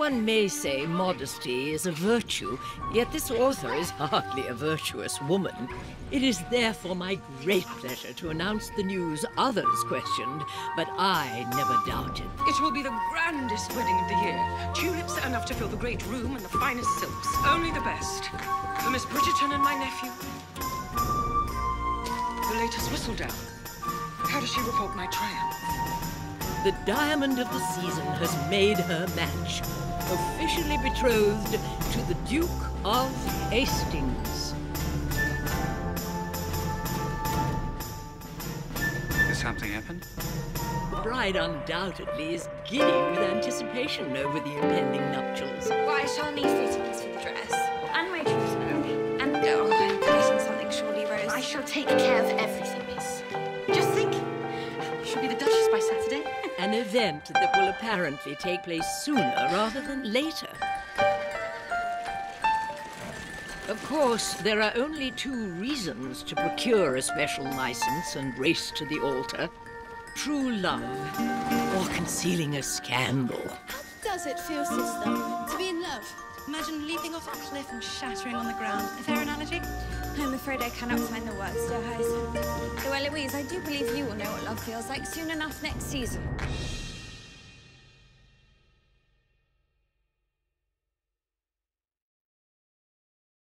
one may say modesty is a virtue, yet this author is hardly a virtuous woman. It is therefore my great pleasure to announce the news others questioned, but I never doubted. It will be the grandest wedding of the year. Tulips enough to fill the great room and the finest silks. Only the best. For Miss Bridgerton and my nephew. The latest whistledown. How does she report my triumph? The diamond of the season has made her match. Officially betrothed to the Duke of Hastings. Has something happened? The bride undoubtedly is giddy with anticipation over the impending nuptials. Well, I shall need fittings for the dress. And my trousseau. And I'm forgetting something, surely, Rose. I shall take care of everything, miss. Just think, she'll be the Duchess by Saturday. An event that will apparently take place sooner rather than later. Of course, there are only two reasons to procure a special license and race to the altar. True love, or concealing a scandal. How does it feel, sister, to be in love? Imagine leaping off a cliff and shattering on the ground. A fair analogy? I'm afraid I cannot find the words, dear Hyacinth. Though, Eloise, I do believe you will know what love feels like soon enough next season.